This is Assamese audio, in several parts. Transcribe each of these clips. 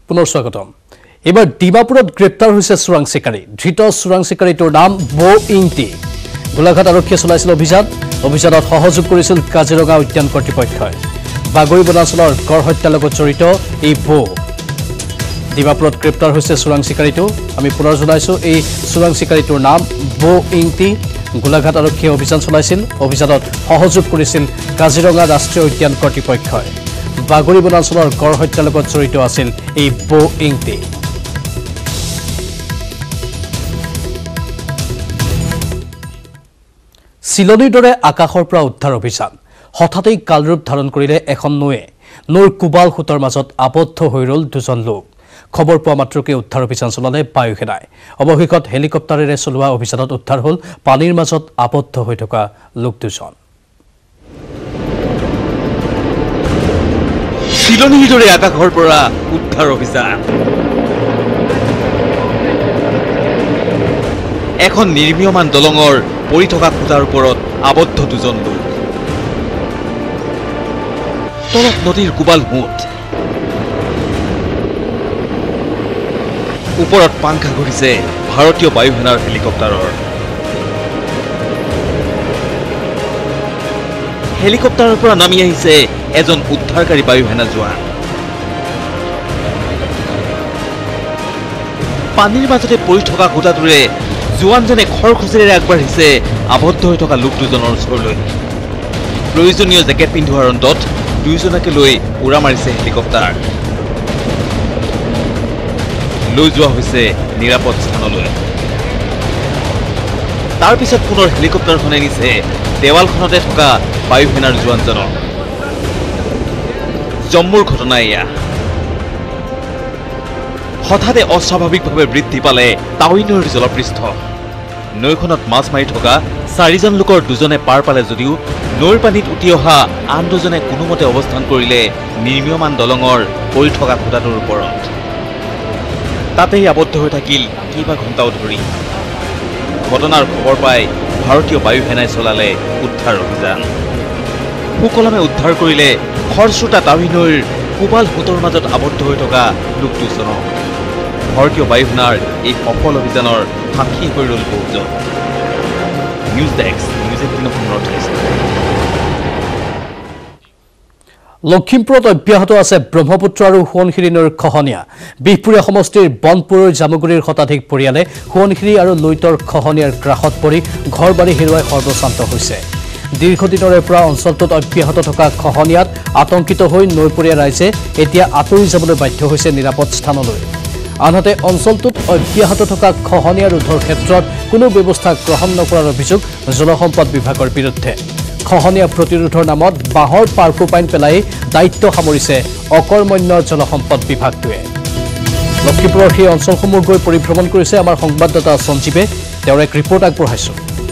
পুনৰ স্বাগতম এবাৰ ডিমাপুৰত গ্ৰেপ্তাৰ হৈছে চোৰাং চিকাৰী ধৃত চোৰাং চিকাৰীটোৰ নাম বো ইংটি গোলাঘাট আৰক্ষীয়ে চলাইছিল অভিযানত সহযোগ কৰিছিল কাজিৰঙা উদ্যান কৰ্তৃপক্ষই বাগৰি বনাঞ্চলৰ গড় হত্যাৰ লগত জড়িত এই বো ডিমাপুৰত গ্ৰেপ্তাৰ হৈছে চোৰাং চিকাৰীটো আমি পুনৰ জনাইছো এই চোৰাং চিকাৰীটোৰ নাম বো ইংটি গোলাঘাট আৰক্ষীয়ে অভিযান চলাইছিল অভিযানত সহযোগ কৰিছিল কাজিৰঙা ৰাষ্ট্ৰীয় উদ্যান কৰ্তৃপক্ষই বাগৰি বনাঞ্চলৰ গড় হত্যাৰ লগত জড়িত আছিল এই বো ইংটি চিলনীৰ দৰে আকাশৰ পৰা উদ্ধাৰ অভিযান হঠাতে কালৰূপ ধাৰণ কৰিলে এখন নৈৰ কুবাল খুঁটাৰ মাজত আবদ্ধ হৈ ৰল দুজন লোক খবৰ পোৱা মাত্ৰকে উদ্ধাৰ অভিযান চলালে বায়ুসেনাই অৱশেষত হেলিকপ্টাৰেৰে চলোৱা অভিযানত উদ্ধাৰ হ'ল পানীৰ মাজত আবদ্ধ হৈ থকা লোক দুজন চিলনীৰ দৰে আকাশৰ পৰা উদ্ধাৰ অভিযান এখন নিৰ্মীয়মান দলঙৰ পৰি থকা খুঁটাৰ ওপৰত আবদ্ধ দুজন লোক তলত নদীৰ কুবাল মুঠ ওপৰত পাংখা ঘূৰিছে ভাৰতীয় বায়ুসেনাৰ হেলিকপ্টাৰৰ পৰা নামি আহিছে এজন উদ্ধাৰকাৰী বায়ুসেনা জোৱান পানীৰ মাজতে পৰি থকা খুঁটাটোৰে জোৱানজনে খৰখুচিৰে আগবাঢ়িছে আবদ্ধ হৈ থকা লোক দুজনৰ ওচৰলৈ প্ৰয়োজনীয় জেকেট পিন্ধোৱাৰ অন্তত দুয়োজনকে লৈ উৰা মাৰিছে হেলিকপ্টাৰ লৈ যোৱা হৈছে নিৰাপদ স্থানলৈ তাৰ পিছত পুনৰ হেলিকপ্টাৰখনে নিছে দেৱালখনতে থকা বায়ুসেনাৰ জোৱানজনক জম্মুৰ ঘটনা এয়া হঠাতে অস্বাভাৱিকভাৱে বৃদ্ধি পালে তাৱৈ নৈৰ জলপৃষ্ঠ নৈখনত মাছ মাৰি থকা 4জন লোকৰ দুজনে পাৰ পালে যদিও নৈৰ পানীত উটি অহা আন দুজনে কোনোমতে অৱস্থান কৰিলে নিৰ্মীয়মান দলঙৰ পৰি থকা খুঁটাটোৰ ওপৰত তাতেই আবদ্ধ হৈ থাকিল কেইবা ঘণ্টাও ধৰি ঘটনাৰ খবৰ পাই ভাৰতীয় বায়ুসেনাই চলালে উদ্ধাৰ অভিযান সুকলমে উদ্ধাৰ কৰিলে খৰস্ৰোতা তাৱৈ নৈৰ কুবাল খুঁটাৰ মাজত আবদ্ধ হৈ থকা লোক দুজনক ভাৰতীয় বায়ুসেনাৰ এই সফল অভিযানৰ সাক্ষী হৈ ৰল বহুজন news desk news 18 north east লখিমপুৰত অব্যাহত আছে ব্ৰহ্মপুত্ৰ আৰু সোৱণশিৰি নৈৰ খহনীয়া বিহপুৰীয়া সমষ্টিৰ বনপুৰৰ জামুগুৰিৰ শতাধিক পৰিয়ালে সোৱণশিৰি আৰু লুইতৰ খহনীয়াৰ গ্ৰাসত পৰি ঘৰবাৰী হেৰুৱাই সৰ্বশান্ত হৈছে দীৰ্ঘদিনৰে পৰা অঞ্চলটোত অব্যাহত থকা খহনীয়াত আতংকিত হৈ নৈপৰীয়া ৰাইজে এতিয়া আঁতৰি যাবলৈ বাধ্য হৈছে নিৰাপদ স্থানলৈ আনহাতে অঞ্চলটোত অব্যাহত থকা খহনীয়া ৰোধৰ ক্ষেত্ৰত কোনো ব্যৱস্থা গ্ৰহণ নকৰাৰ অভিযোগ জলসম্পদ বিভাগৰ বিৰুদ্ধে খহনীয়া প্ৰতিৰোধৰ নামত বাঁহৰ পাৰ্কোপাইন পেলাই দায়িত্ব সামৰিছে অকৰ্মণ্য জলসম্পদ বিভাগটোৱে লখিমপুৰৰ সেই অঞ্চলসমূহ গৈ পৰিভ্ৰমণ কৰিছে আমাৰ সংবাদদাতা সঞ্জীৱে তেওঁৰ এক ৰিপৰ্ট আগবঢ়াইছে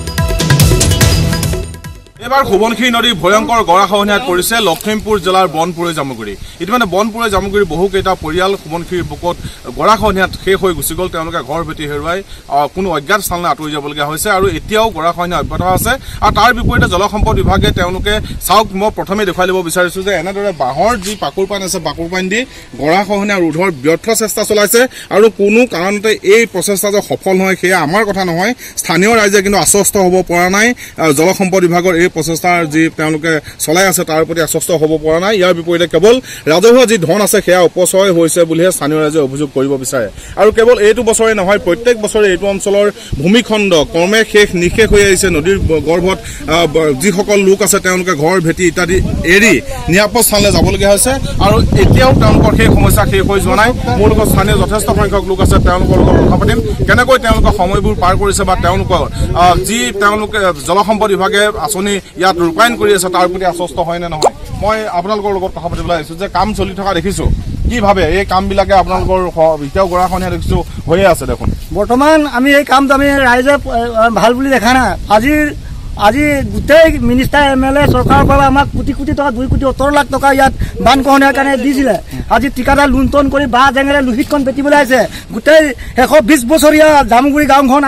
এবাৰ সোৱণশিৰি নদীৰ ভয়ংকৰ গৰাখহনীয়াত পৰিছে লখিমপুৰ জিলাৰ বনপুৰৈ জামুগুৰি ইতিমধ্যে বনপুৰৈ জামুগুৰি বহুকেইটা পৰিয়াল সোৱণশিৰিৰ বুকত গৰাখহনীয়াত শেষ হৈ গুচি গ'ল তেওঁলোকে ঘৰ ভেটি হেৰুৱাই কোনো অজ্ঞাত স্থানলৈ আঁতৰি যাবলগীয়া হৈছে আৰু এতিয়াও গৰাখহনীয়া অব্যাহত আছে আৰু তাৰ বিপৰীতে জলসম্পদ বিভাগে তেওঁলোকে চাওক মই প্ৰথমে দেখুৱাই দিব বিচাৰিছো যে এনেদৰে বাঁহৰ যি পাকুৰপাইন আছে পাকুৰপাইন দি গৰাখহনীয়া ৰোধৰ ব্যৰ্থ চেষ্টা চলাইছে আৰু কোনো কাৰণতে এই প্ৰচেষ্টা যে সফল নহয় সেয়া আমাৰ কথা নহয় স্থানীয় ৰাইজে কিন্তু আশ্বস্ত হ'ব পৰা নাই জলসম্পদ বিভাগৰ এই প্ৰচেষ্টাৰ যি তেওঁলোকে চলাই আছে তাৰ প্ৰতি আশ্বস্ত হ'ব পৰা নাই ইয়াৰ বিপৰীতে কেৱল ৰাজহুৱা যি ধন আছে সেয়া অপচয় হৈছে বুলিহে স্থানীয় ৰাইজে অভিযোগ কৰিব বিচাৰে আৰু কেৱল এইটো বছৰে নহয় প্ৰত্যেক বছৰে এইটো অঞ্চলৰ ভূমিখণ্ড ক্ৰমে নিশেষ হৈ আহিছে নদীৰ গৰ্ভত যিসকল লোক আছে তেওঁলোকে ঘৰ ভেটি ইত্যাদি এৰি নিৰাপদ স্থানলৈ যাবলগীয়া হৈছে আৰু এতিয়াও তেওঁলোকৰ সেই সমস্যা শেষ হৈ যোৱা নাই মোৰ লগত স্থানীয় যথেষ্ট সংখ্যক লোক আছে তেওঁলোকৰ লগত কথা পাতিম কেনেকৈ তেওঁলোকৰ সময়বোৰ পাৰ কৰিছে বা তেওঁলোকৰ যি তেওঁলোকে জলসম্পদ বিভাগে আঁচনি ইয়াত ৰূপায়ণ কৰি আছে তাৰ প্ৰতি আশ্বস্ত হয় নে নহয় মই আপোনালোকৰ লগত কথা পাতিবলৈ আহিছো যে কাম চলি থকা দেখিছো কি ভাবে এই কামবিলাকে আপোনালোকৰ এতিয়াও গৰাখহনীয়া দেখিছো হৈয়ে আছে দেখোন বৰ্তমান আমি এই কামটো আমি ৰাইজে ভাল বুলি দেখা নাই আজি গোটেই মিনিষ্টাৰ MLA চৰকাৰৰ পৰা আমাক কোটি কোটি টকা 2 কোটি 70 লাখ টকা ইয়াত বান খহনীয়াৰ কাৰণে দিছিলে আজি ঠিকাদাৰ লুণ্ঠন কৰি বাঁহ জেঙেৰে লোহিতখন বেটিবলৈ আহিছে গোটেই 120 বছৰীয়া জামুগুৰি গাঁওখন আজি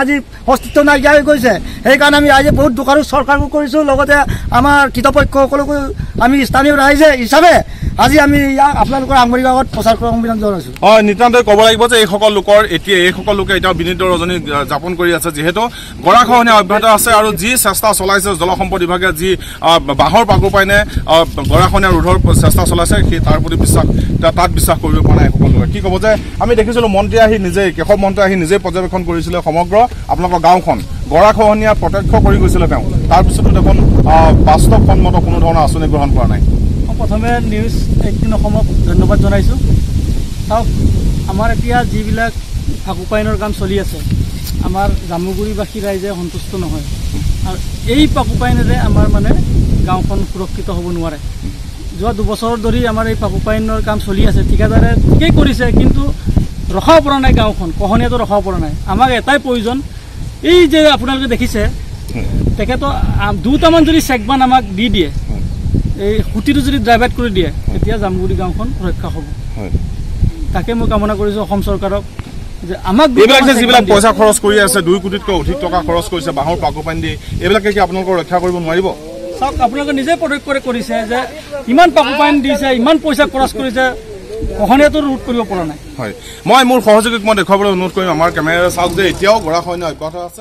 অস্তিত্ব নাইকিয়া হৈ গৈছে সেইকাৰণে আমি ৰাইজে বহুত দুখ আৰু চৰকাৰকো কৰিছোঁ লগতে আমাৰ কৃতপক্ষসকলকো আমি স্থানীয় ৰাইজে হিচাপে আজি আমি ইয়াক আপোনালোকৰ আঙুলিৰ আগত প্ৰচাৰ কৰা অভিযান জনাইছোঁ হয় নিতান্তই ক'ব লাগিব যে এইসকল লোকে এতিয়াও বিনীত ৰজনী যাপন কৰি আছে যিহেতু গৰাখহনীয়া অব্যাহত আছে আৰু যি চেষ্টা চলাইছে জলসম্পদ বিভাগে যি বাঁহৰ পাকো পাইনে গৰাখহনীয়া ৰোধৰ চেষ্টা চলাইছে সেই তাৰ প্ৰতি তাত বিশ্বাস কৰিব পৰা নাই সকলোকে কি ক'ব যে আমি দেখিছিলোঁ মন্ত্ৰী আহি নিজেই কেশৱ মন্ত্ৰী আহি নিজেই পৰ্যবেক্ষণ কৰিছিলে সমগ্ৰ আপোনালোকৰ গাঁওখন গৰাখহনীয়া প্ৰত্যক্ষ কৰি গৈছিলে তেওঁ তাৰপিছতো দেখোন বাস্তৱসন্মত কোনো ধৰণৰ আঁচনি গ্ৰহণ কৰা নাই প্ৰথমে নিউজ 18 অসমক ধন্যবাদ জনাইছোঁ চাওক আমাৰ এতিয়া যিবিলাক পাকুপাইনৰ কাম চলি আছে আমাৰ জামুগুৰিবাসী ৰাইজে সন্তুষ্ট নহয় আৰু এই পাকুপাইনেৰে আমাৰ মানে গাঁওখন সুৰক্ষিত হ'ব নোৱাৰে যোৱা 2 বছৰ ধৰি আমাৰ এই পাকুপাইনৰ কাম চলি আছে ঠিকাদাৰে ঠিকেই কৰিছে কিন্তু ৰখাব পৰা নাই গাঁওখন কহনীয়াটো ৰখাব পৰা নাই আমাক এটাই প্ৰয়োজন এই যে আপোনালোকে দেখিছে তেখেতৰ 2টামান যদি চেকবান আমাক দি দিয়ে এই খুঁটিটো যদি ড্ৰাইভাৰ কৰি দিয়ে তেতিয়া জামুগুৰি গাঁওখন ৰক্ষা হ'ব তাকে মই কামনা কৰিছোঁ অসম চৰকাৰক যে আমাক এইবিলাক যিবিলাক পইচা খৰচ কৰি আছে 2 কোটিতকৈ অধিক টকা খৰচ কৰিছে বাঁহৰ পাকো পাইন দি এইবিলাকে কি আপোনালোকক ৰক্ষা কৰিব নোৱাৰিব চাওক আপোনালোকে নিজে প্ৰত্যক্ষ কৰিছে যে ইমান পাকো পাইন দিছে ইমান পইচা খৰচ কৰিছে কহনীয়াটো ৰোধ কৰিব পৰা নাই হয় মই মোৰ সহযোগীক মই দেখুৱাবলৈ অনুৰোধ কৰিম আমাৰ কেমেৰা চাওক যে এতিয়াও গৰাখহনীয়া অব্যাহত আছে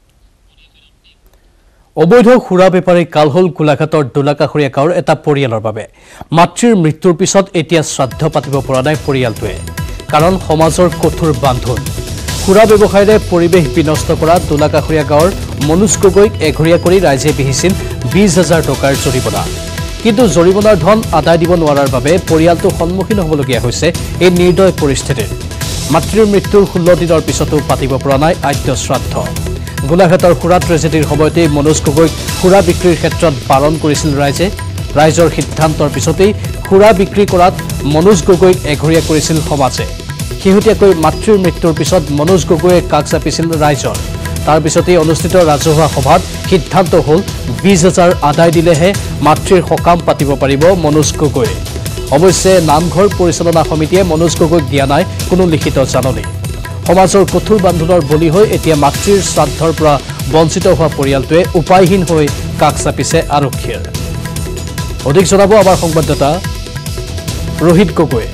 অবৈধ সুৰা বেপাৰী কালহল গোলাঘাটৰ দোলাকাষৰীয়া গাঁৱৰ এটা পৰিয়ালৰ বাবে মাতৃৰ মৃত্যুৰ পিছত এতিয়া শ্ৰাদ্ধ পাতিব পৰা নাই পৰিয়ালটোৱে কাৰণ সমাজৰ কঠোৰ বান্ধোন সুৰা ব্যৱসায়ৰে পৰিৱেশ বিনষ্ট কৰা দোলাকাষৰীয়া গাঁৱৰ মনোজ গগৈক এঘৰীয়া কৰি ৰাইজে বিহিছিল 20,000 টকাৰ জৰিমনা কিন্তু জৰিমনাৰ ধন আদায় দিব নোৱাৰাৰ বাবে পৰিয়ালটো সন্মুখীন হ'বলগীয়া হৈছে এই নিৰ্দয় পৰিস্থিতিৰ মাতৃৰ মৃত্যুৰ 16 দিনৰ পিছতো পাতিব পৰা নাই আদ্য শ্ৰাদ্ধ গোলাঘাটৰ সুৰা ট্ৰেজেডিৰ সময়তে মনোজ গগৈক সুৰা বিক্ৰীৰ ক্ষেত্ৰত বাৰণ কৰিছিল ৰাইজৰ সিদ্ধান্তৰ পিছতেই সুৰা বিক্ৰী কৰাত মনোজ গগৈক এঘৰীয়া কৰিছিল সমাজে শেহতীয়াকৈ মাতৃৰ মৃত্যুৰ পিছত মনোজ গগৈয়ে কাষ চাপিছিল ৰাইজৰ তাৰ পিছতেই অনুষ্ঠিত ৰাজহুৱা সভাত সিদ্ধান্ত হ'ল 20,000 আদায় দিলেহে মাতৃৰ সকাম পাতিব পাৰিব মনোজ গগৈয়ে অৱশ্যে নামঘৰ পৰিচালনা সমিতিয়ে মনোজ গগৈক দিয়া নাই কোনো লিখিত জাননী সমাজৰ কঠোৰ বান্ধোনৰ বলি হৈ এতিয়া মাতৃৰ শ্ৰাদ্ধৰ পৰা বঞ্চিত হোৱা পৰিয়ালটোৱে উপায়হীন হৈ কাষ চাপিছে আৰক্ষীৰ অধিক জনাব আমাৰ সংবাদদাতা ৰোহিত গগৈয়ে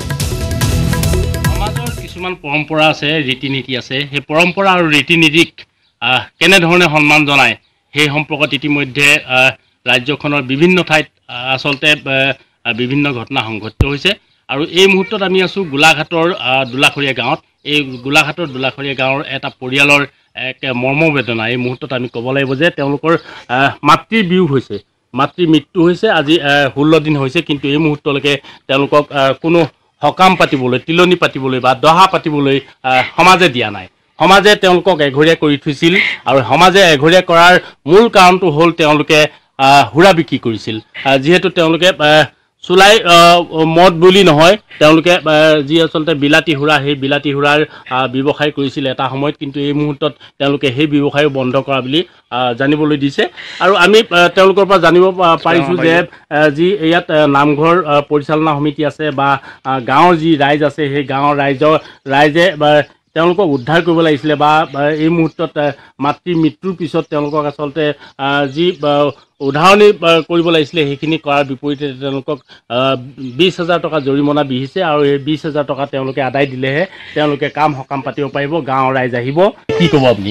সমাজৰ কিছুমান পৰম্পৰা আছে ৰীতি নীতি আছে সেই পৰম্পৰা আৰু ৰীতি নীতিক কেনেধৰণে সন্মান জনায় সেই সম্পৰ্কত ইতিমধ্যে ৰাজ্যখনৰ বিভিন্ন ঠাইত আচলতে বিভিন্ন ঘটনা সংঘটিত হৈছে আৰু এই মুহূৰ্তত আমি আছোঁ গোলাঘাটৰ দোলাখৰীয়া গাঁৱত এই গোলাঘাটৰ দোলাখৰীয়া গাঁৱৰ এটা পৰিয়ালৰ এক মৰ্মবেদনা এই মুহূৰ্তত আমি ক'ব লাগিব যে তেওঁলোকৰ মাতৃৰ বিয়োগ হৈছে মাতৃৰ মৃত্যু হৈছে আজি 16 দিন হৈছে কিন্তু এই মুহূৰ্তলৈকে তেওঁলোকক কোনো সকাম পাতিবলৈ তিলনি পাতিবলৈ বা দহা পাতিবলৈ সমাজে দিয়া নাই সমাজে তেওঁলোকক এঘৰীয়া কৰি থৈছিল আৰু সমাজে এঘৰীয়া কৰাৰ মূল কাৰণটো হ'ল তেওঁলোকে সুৰা বিক্ৰী কৰিছিল যিহেতু তেওঁলোকে চুলাই মদ বুলি নহয় তেওঁলোকে যি আচলতে বিলাতী সুৰা সেই বিলাতী সুৰাৰ ব্যৱসায় কৰিছিল এটা সময়ত কিন্তু এই মুহূৰ্তত তেওঁলোকে সেই ব্যৱসায়ো বন্ধ কৰা বুলি জানিবলৈ দিছে আৰু আমি তেওঁলোকৰ পৰা জানিব পাৰিছোঁ যে যি ইয়াত নামঘৰ পৰিচালনা সমিতি আছে বা গাঁৱৰ যি ৰাইজ আছে সেই গাঁৱৰ ৰাইজে তেওঁলোকক উদ্ধাৰ কৰিব লাগিছিলে বা এই মুহূৰ্তত মাতৃৰ মৃত্যুৰ পিছত তেওঁলোকক আচলতে যি উদাহৰণি কৰিব লাগিছিলে সেইখিনি কৰাৰ বিপৰীতে তেওঁলোকক 20,000 টকা জৰিমনা বিহিছে আৰু এই 20,000 টকা তেওঁলোকে আদায় দিলেহে তেওঁলোকে কাম সকাম পাতিব পাৰিব গাঁৱৰ ৰাইজ আহিব কি ক'ব আপুনি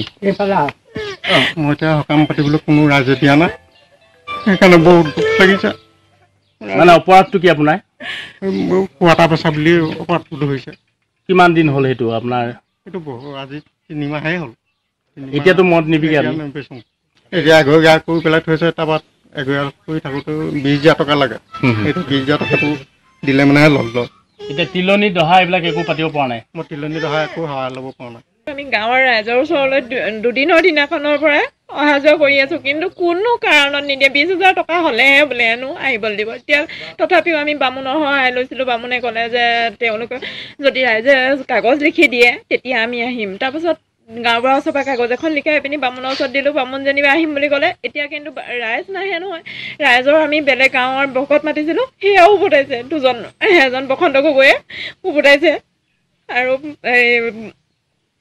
মই এতিয়া সকাম পাতিবলৈ কোনো ৰাইজে দিয়া নাই সেইকাৰণে বহুত দুখ লাগিছে মানে অপৰাধটো কি আপোনাৰ কোৱাটা পেচা বুলি অপৰাধটো ধৰিছে কিমান দিন হ'ল সেইটো আপোনাৰ এইটো বহু আজি 3 মাহেই হ'ল এতিয়াতো মদ নিবিকে বেচোঁ এতিয়া এঘৰীয়া কৰি পেলাই থৈছে তাৰপৰা এঘৰীয়া কৰি থাকোঁতে 20,000 টকা লাগে সেইটো 20,000 টকাটো দিলে মানেহে লগ এতিয়া তিলনি দহা এইবিলাক একো পাতিব পৰা নাই মই তিলনি দহা একো সহায় ল'ব পৰা নাই আমি গাঁৱৰ ৰাইজৰ ওচৰলৈ দুদিনৰ দিনাখনৰ পৰা অহা যোৱা কৰি আছোঁ কিন্তু কোনো কাৰণত নিদিয়ে 20,000 টকা হ'লেহে বোলেনো আহিবলৈ দিব এতিয়া তথাপিও আমি বামুণৰ সহায় লৈছিলোঁ বামুণে ক'লে যে তেওঁলোকে যদি ৰাইজে কাগজ লিখি দিয়ে তেতিয়া আমি আহিম তাৰপাছত গাঁওবুঢ়াৰ ওচৰৰ পৰা কাগজ এখন লিখাই পিনি বামুণৰ ওচৰত দিলোঁ বামুণ যেনিবা আহিম বুলি ক'লে এতিয়া কিন্তু ৰাইজ নাহে নহয় ৰাইজৰ আমি বেলেগ গাঁৱৰ ভকত মাতিছিলোঁ সেয়াও উভতাইছে এজন বসন্ত গগৈয়ে উভতাইছে আৰু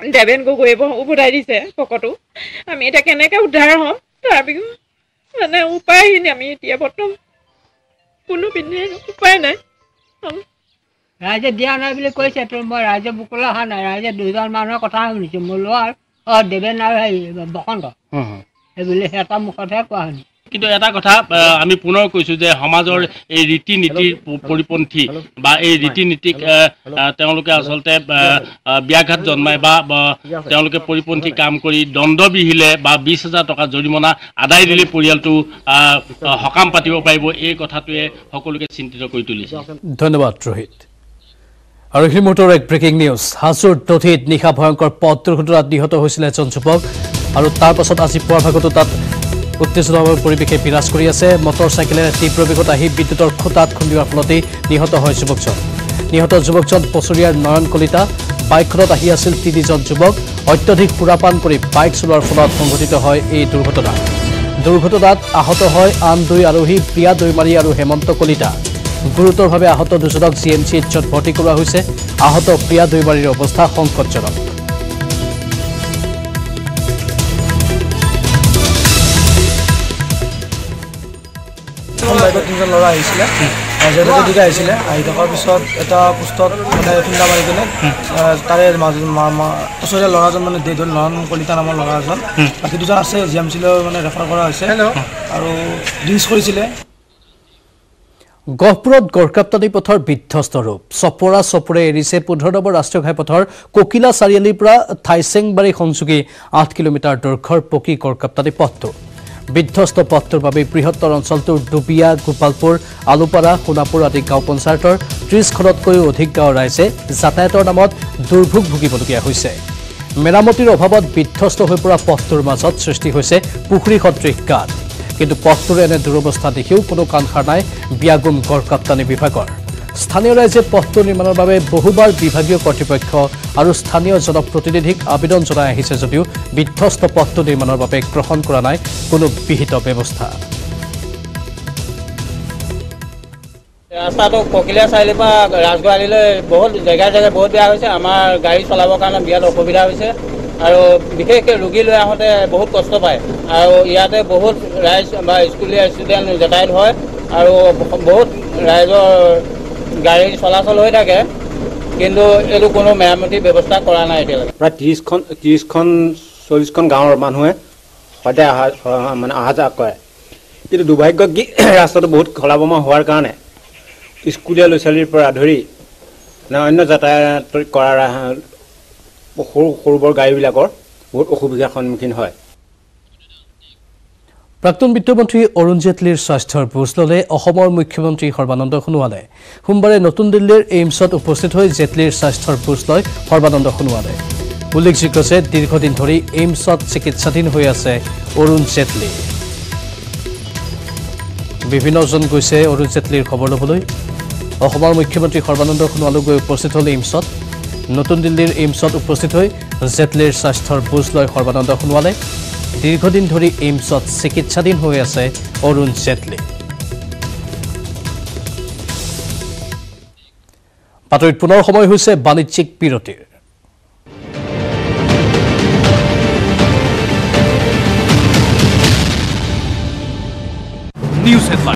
দেৱেন গগৈয়ে উভতাই দিছে পকটো আমি এতিয়া কেনেকৈ উদ্ধাৰ হ'ম তাৰপিছত মানে উপায়হীন আমি এতিয়া বৰ্তমান কোনো পিন্ধি উপায় নাই ৰাইজে দিয়া নাই বুলি কৈছে মই ৰাইজে বুকলৈ অহা নাই ৰাইজে 2জন মানুহৰ কথা শুনিছোঁ মোলো আৰু দেৱেন আৰু হেৰি বসন্ত সেইবুলি এটা মুখতহে কোৱা শুনি কিন্তু এটা কথা আমি পুনৰ কৈছোঁ যে সমাজৰ এই ৰীতি নীতিৰ পৰিপন্থী বা এই ৰীতি নীতিক তেওঁলোকে আচলতে ব্যাঘাত জন্মায় বা তেওঁলোকে পৰিপন্থী কাম কৰি দণ্ড বিহিলে বা 20,000 টকা জৰিমনা আদায় দিলে পৰিয়ালটো সকাম পাতিব পাৰিব এই কথাটোৱে সকলোকে চিন্তিত কৰি তুলিছে ধন্যবাদ ৰোহিত আৰু এই মুহূৰ্তৰ এক ব্ৰেকিং নিউজ হাজোৰ দধিত নিশা ভয়ংকৰ পথ দুৰ্ঘটনাত নিহত হৈছিল এজন যুৱক আৰু তাৰ পাছত আজি পুৱাৰ ভাগতো তাত উত্তেজনাৰ পৰিৱেশে বিৰাজ কৰি আছে মটৰ চাইকেলেৰে তীব্ৰ বেগত আহি বিদ্যুতৰ খুঁটাত খুন্দিওৱাৰ ফলতেই নিহত হয় যুৱকজন নিহত যুৱকজন পচৰিয়াৰ নয়ন কলিতা বাইকখনত আহি আছিল 3জন যুৱক অত্যধিক সুৰাপান কৰি বাইক চলোৱাৰ ফলত সংঘটিত হয় এই দুৰ্ঘটনাত আহত হয় আন 2 আৰোহী প্ৰিয়া দৈমাৰী আৰু হেমন্ত কলিতা গুৰুতৰভাৱে আহত 2জনক GMCHত ভৰ্তি কৰোৱা হৈছে আহত প্ৰিয়া দৈমাৰীৰ অৱস্থা সংকটজনক বাইকত 3জন ল'ৰা আহিছিলে দিকে আহিছিলে আহি থকাৰ পিছত এটা পোষ্টত মানে খুন্দা মাৰি কিনে তাৰে ওচৰীয়া ল'ৰাজন মানে দেদল নয়ন কলিতা নামৰ ল'ৰা এজন বাকী 2জন আছে GMCলৈ মানে ৰেফাৰ কৰা হৈছে আৰু ড্ৰিংকছ কৰিছিলে গহপুৰত গড়কাপ্তানি পথৰ বিধ্বস্ত ৰূপ চপৰে এৰিছে 15 নম্বৰ ৰাষ্ট্ৰীয় ঘাইপথৰ কোকিলা চাৰিআলিৰ পৰা থাইচেংবাৰী সংযোগী 8 কিলোমিটাৰ দৈৰ্ঘ্যৰ পকী গড়কাপ্তানি পথটো বিধ্বস্ত পথটোৰ বাবে বৃহত্তৰ অঞ্চলটোৰ ডুবিয়া গোপালপুৰ আলুপাৰা সোণাপুৰ আদি গাঁও পঞ্চায়তৰ 30খনতকৈও অধিক গাঁৱৰ ৰাইজে যাতায়াতৰ নামত দুৰ্ভোগ ভুগিবলগীয়া হৈছে মেৰামতিৰ অভাৱত বিধ্বস্ত হৈ পৰা পথটোৰ মাজত সৃষ্টি হৈছে পুখুৰী সদৃশ গাঁত কিন্তু পথটোৰ এনে দুৰৱস্থা দেখিও কোনো কাণসাৰ নাই বিয়াগুম গড়কাপ্তানি বিভাগৰ স্থানীয় ৰাইজে পথটো নিৰ্মাণৰ বাবে বহুবাৰ বিভাগীয় কৰ্তৃপক্ষ আৰু স্থানীয় জনপ্ৰতিনিধিক আবেদন জনাই আহিছে যদিও বিধ্বস্ত পথটো নিৰ্মাণৰ বাবে গ্ৰহণ কৰা নাই কোনো বিহিত ব্যৱস্থা ৰাস্তাটো ককিলা চাৰিআলিৰ পৰা ৰাজগোহালিলৈ বহুত জেগাই বহুত বেয়া হৈছে আমাৰ গাড়ী চলাবৰ কাৰণে বিৰাট অসুবিধা হৈছে আৰু বিশেষকৈ ৰোগী লৈ আহোঁতে বহুত কষ্ট পায় আৰু ইয়াতে বহুত ৰাইজ বা স্কুলীয়া ষ্টুডেণ্ট যাতায়াত হয় আৰু বহুত ৰাইজৰ গাড়ী চলাচল হৈ থাকে কিন্তু এইটো কোনো মেৰামতিৰ ব্যৱস্থা কৰা নাই এতিয়ালৈকে প্ৰায় 30খন গাঁৱৰ মানুহে সদায় অহা যোৱা কৰে কিন্তু দুৰ্ভাগ্য কি ৰাস্তাটো বহুত খলাবমা হোৱাৰ কাৰণে স্কুলীয়া ল'ৰা ছোৱালীৰ পৰা ধৰি অন্য যাতায়াত কৰা সৰু বৰ গাড়ীবিলাকৰ বহুত অসুবিধাৰ সন্মুখীন হয় প্ৰাক্তন বিত্তমন্ত্ৰী অৰুণ জেটলীৰ স্বাস্থ্যৰ বুজ ল'লে অসমৰ মুখ্যমন্ত্ৰী সৰ্বানন্দ সোণোৱালে সোমবাৰে নতুন দিল্লীৰ এইমছত উপস্থিত হৈ জেটলীৰ স্বাস্থ্যৰ বুজ লয় সৰ্বানন্দ সোণোৱালে উল্লেখযোগ্য যে দীৰ্ঘদিন ধৰি এইমছত চিকিৎসাধীন হৈ আছে অৰুণ জেটলী বিভিন্নজন গৈছে অৰুণ জেটলীৰ খবৰ ল'বলৈ অসমৰ মুখ্যমন্ত্ৰী সৰ্বানন্দ সোণোৱালে গৈ উপস্থিত হ'ল এইমছত নতুন দিল্লীৰ এইমছত উপস্থিত হৈ জেটলীৰ স্বাস্থ্যৰ বুজ লয় সৰ্বানন্দ সোণোৱালে দীৰ্ঘদিন ধৰি এইমছত চিকিৎসাধীন হৈ আছে অৰুণ জেটলী বাতৰিত পুনৰ সময় হৈছে বাণিজ্যিক বিৰতিৰ নিউজ হেডলাইন